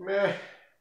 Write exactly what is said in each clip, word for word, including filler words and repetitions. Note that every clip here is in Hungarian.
Meh.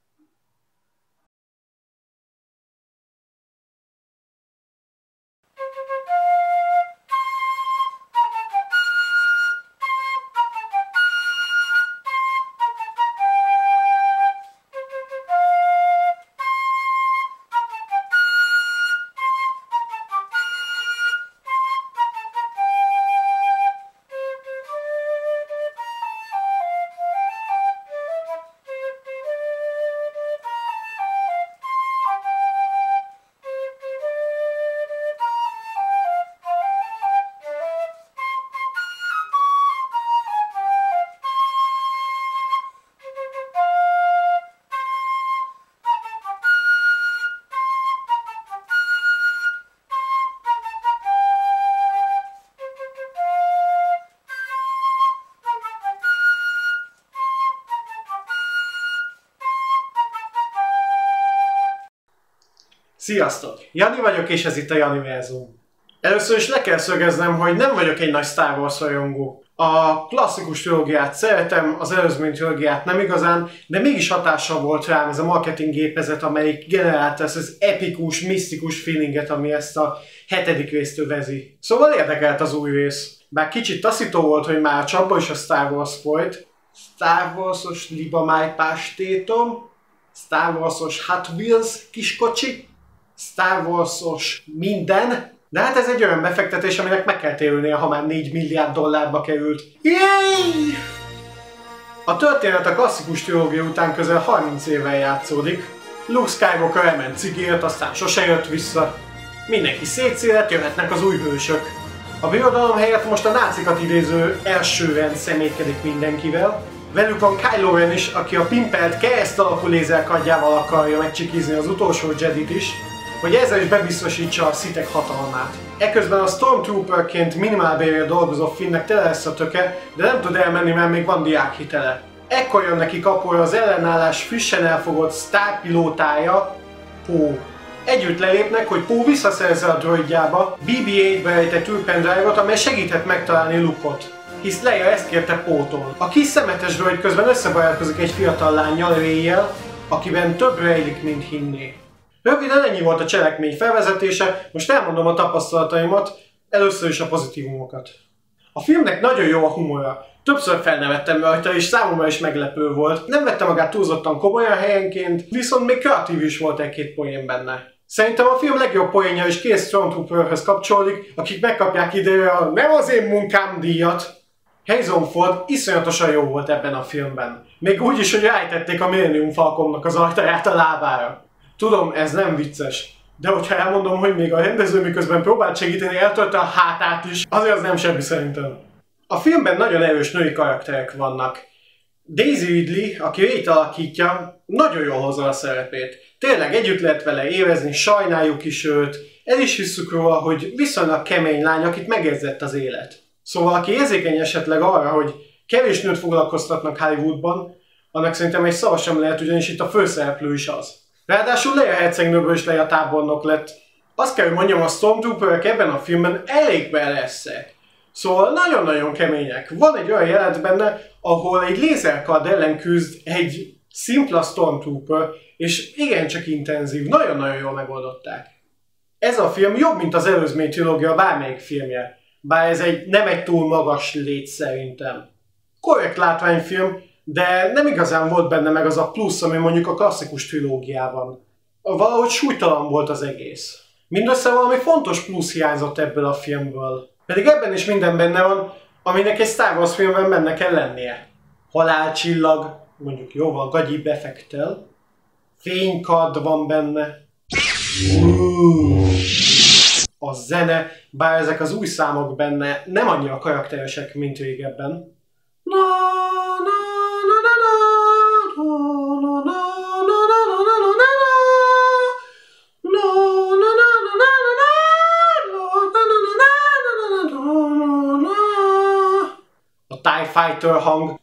Sziasztok! Jani vagyok, és ez itt a Janiverzum. Először is le kell szögeznem, hogy nem vagyok egy nagy Star Wars rajongó. A klasszikus trilógiát szeretem, az előzmény trilógiát nem igazán, de mégis hatással volt rám ez a marketing gépezet, amelyik generálta ezt az epikus, misztikus feelinget, ami ezt a hetedik részt övezi. Szóval érdekelt az új rész. Bár kicsit taszító volt, hogy már csapba is a Star Wars folyt. Star Wars-os libamájpástétom, Star Wars-os Hot Wheels kiskocsi, Star Wars-os minden, de hát ez egy olyan befektetés, aminek meg kell térülnie, ha már négy milliárd dollárba került. Yay! A történet a klasszikus trilógia után közel harminc évvel játszódik. Luke Skywalker elment cigért, aztán sose jött vissza. Mindenki szétszélet, jöhetnek az új hősök. A birodalom helyett most a nácikat idéző első rend szemétkedik mindenkivel. Velük van Kylo Ren is, aki a pimpelt kereszt alakú lézerkardjával akarja megcsikizni az utolsó Jedit is, hogy ezzel is bebiztosítsa a szitek hatalmát. Eközben a Stormtrooperként minimálbérre dolgozó Finnnek tele lesz a töke, de nem tud elmenni, mert még van diákhitele. Ekkor jön neki kapóra az ellenállás frissen elfogott sztárpilótája, Poe. Együtt lelépnek, hogy Poe visszaszerezze a droidjába bé bé nyolcba rejtett űrpendrive-ot, amely segíthet megtalálni Luke-ot, hisz Leia ezt kérte Poe-tól. A kis szemetes droid közben összebarátkozik egy fiatal lánnyal, Rey-jel, akiben több rejlik, mint hinné. Röviden ennyi volt a cselekmény felvezetése, most elmondom a tapasztalataimat, először is a pozitívumokat. A filmnek nagyon jó a humora. Többször felnevettem rajta, és számomra is meglepő volt. Nem vette magát túlzottan komolyan helyenként, viszont még kreatív is volt egy-két poén benne. Szerintem a film legjobb poénja is két Stormtrooperhöz kapcsolódik, akik megkapják időre a nem az én munkám díjat. Harrison Ford iszonyatosan jó volt ebben a filmben. Még úgy is, hogy rájtették a Millennium Falconnak az ajtaját a lábára. Tudom, ez nem vicces, de hogyha elmondom, hogy még a rendező miközben próbált segíteni, eltörte a hátát is, azért az nem semmi szerintem. A filmben nagyon erős női karakterek vannak. Daisy Ridley, aki Rey-t alakítja, nagyon jól hozza a szerepét. Tényleg együtt lehet vele érezni, sajnáljuk is őt, el is hisszük róla, hogy viszonylag kemény lány, akit megérzett az élet. Szóval aki érzékeny esetleg arra, hogy kevés nőt foglalkoztatnak Hollywoodban, annak szerintem egy szava sem lehet, ugyanis itt a főszereplő is az. Ráadásul Leia hercegnőből is Leia tábornok lett. Azt kell, hogy mondjam, a Stormtrooperek ebben a filmben elég beleszek. Szóval nagyon-nagyon kemények. Van egy olyan jelenet benne, ahol egy lézerkard ellen küzd egy szimpla Stormtrooper, és igencsak intenzív, nagyon-nagyon jól megoldották. Ez a film jobb, mint az előzmény trilógia bármelyik filmje, bár ez egy nem egy túl magas léc szerintem. Korrekt látványfilm, de nem igazán volt benne meg az a plusz, ami mondjuk a klasszikus trilógiában. Valahogy súlytalan volt az egész. Mindössze valami fontos plusz hiányzott ebből a filmből. Pedig ebben is minden benne van, aminek egy Star Wars filmben benne kell lennie. Halálcsillag, mondjuk jóval gagyibb effekttel. Fénykard van benne. A zene, bár ezek az új számok benne nem annyira karakteresek, mint régebben. Na, na. A TIE Fighter hang.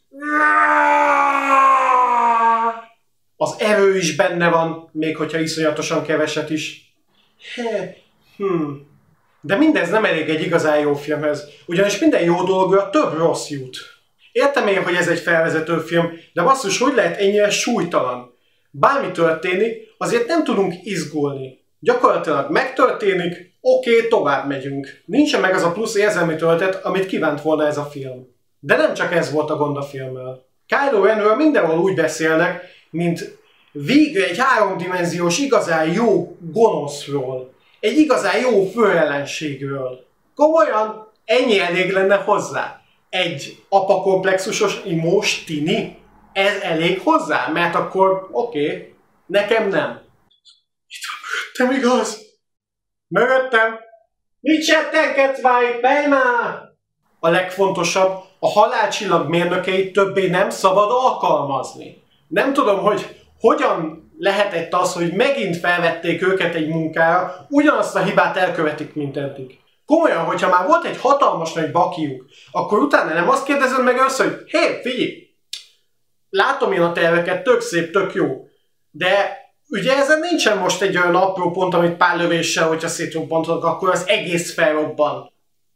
Az erő is benne van, még hogyha iszonyatosan keveset is. Hmm. De mindez nem elég egy igazán jó filmhez, ugyanis minden jó dolgra több rossz jut. Értem én, hogy ez egy felvezető film, de basszus, hogy lehet ennyire súlytalan? Bármi történik, azért nem tudunk izgulni. Gyakorlatilag megtörténik, oké, okay, tovább megyünk. Nincsen meg az a plusz érzelmi töltet, amit kívánt volna ez a film. De nem csak ez volt a gond a filmmel. Kylo Renről mindenhol úgy beszélnek, mint végre egy háromdimenziós, igazán jó gonoszról. Egy igazán jó főellenségről. Komolyan, ennyi elég lenne hozzá. Egy apakomplexusos imós tini? Ez elég hozzá? Mert akkor oké, okay, nekem nem. Itt van mögöttem, igaz? Mögöttem? Mit settenkedsz, Vájt, már? A legfontosabb, a halálcsillag mérnökeit többé nem szabad alkalmazni. Nem tudom, hogy hogyan lehetett az, hogy megint felvették őket egy munkára, ugyanazt a hibát elkövetik, mint eddig. Komolyan, hogyha már volt egy hatalmas nagy bakiuk, akkor utána nem azt kérdezed meg össze, hogy hé, hey, figyelj, látom én a terveket, tök szép, tök jó, de ugye ezen nincsen most egy olyan apró pont, amit pár lövéssel, hogyha szétrobbantok, akkor az egész felrobban.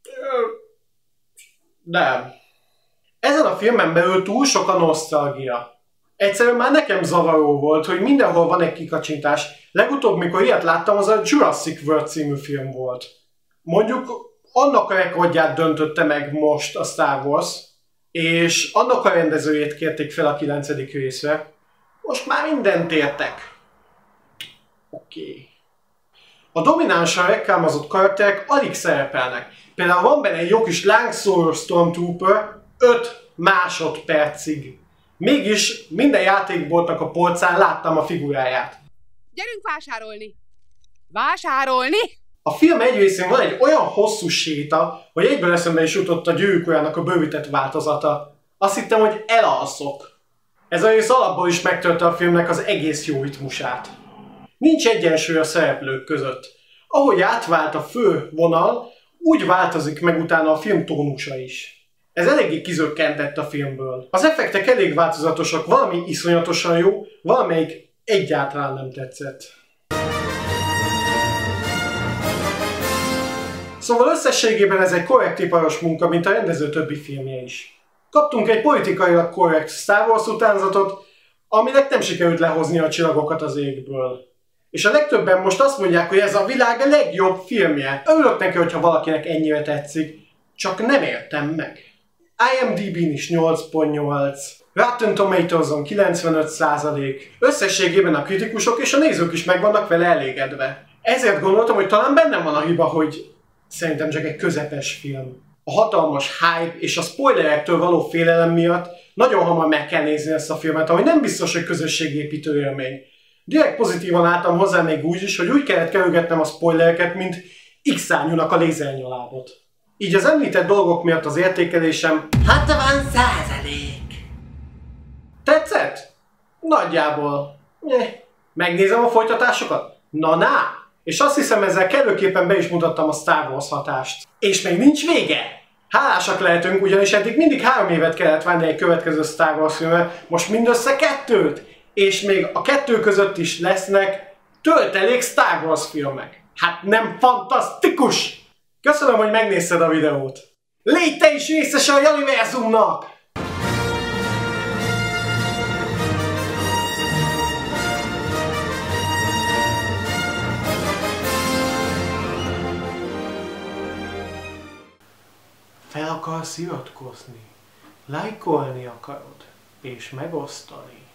Nem. Ezen a filmen belül túl sok a nosztalgia. Egyszerűen már nekem zavaró volt, hogy mindenhol van egy kikacsintás. Legutóbb, mikor ilyet láttam, az a Jurassic World című film volt. Mondjuk annak a rekordját döntötte meg most a Star Wars, és annak a rendezőjét kérték fel a kilencedik részre. Most már mindent értek. Oké. Okay. A dominánsan reklámozott karakterek alig szerepelnek. Például van benne egy jó kis lángszóró Stormtrooper öt másodpercig. Mégis minden játékboltnak a polcán láttam a figuráját. Gyerünk vásárolni! Vásárolni! A film egy részén van egy olyan hosszú séta, hogy egyből eszembe is jutott a Gyűrűk Urának a bővített változata. Azt hittem, hogy elalszok. Ez a rész alapból is megtörte a filmnek az egész jó ritmusát. Nincs egyensúly a szereplők között. Ahogy átvált a fő vonal, úgy változik meg utána a film tónusa is. Ez eléggé kizökkentett a filmből. Az effektek elég változatosak, valami iszonyatosan jó, valamelyik egyáltalán nem tetszett. Szóval összességében ez egy korrekt iparos munka, mint a rendező többi filmje is. Kaptunk egy politikailag korrekt Star Wars utánzatot, aminek nem sikerült lehozni a csillagokat az égből. És a legtöbben most azt mondják, hogy ez a világ legjobb filmje. Örülök neki, hogyha valakinek ennyire tetszik, csak nem értem meg. I M D B-n is nyolc pont nyolc, Rotten Tomatoes-on kilencvenöt százalék, összességében a kritikusok és a nézők is meg vannak vele elégedve. Ezért gondoltam, hogy talán bennem van a hiba, hogy szerintem csak egy közepes film. A hatalmas hype és a spoilerektől való félelem miatt nagyon hamar meg kell nézni ezt a filmet, ami nem biztos, hogy közösségépítő élmény. Direkt pozitívan álltam hozzá még úgy is, hogy úgy kellett kerülgetnem a spoilereket, mint X-árnyúnak a lézernyalábot. Így az említett dolgok miatt az értékelésem hatvan százalék. Tetszett? Nagyjából. Eh. Megnézem a folytatásokat? Na-na! És azt hiszem, ezzel kellőképpen be is mutattam a Star Wars hatást. És még nincs vége! Hálásak lehetünk, ugyanis eddig mindig három évet kellett várni egy következő Star Wars filmre, most mindössze kettőt! És még a kettő között is lesznek töltelék Star Wars filmek. Hát nem fantasztikus! Köszönöm, hogy megnézted a videót. Légy te is részese a Janiverzumnak! Fel akarsz iratkozni, lájkolni akarod, és megosztani.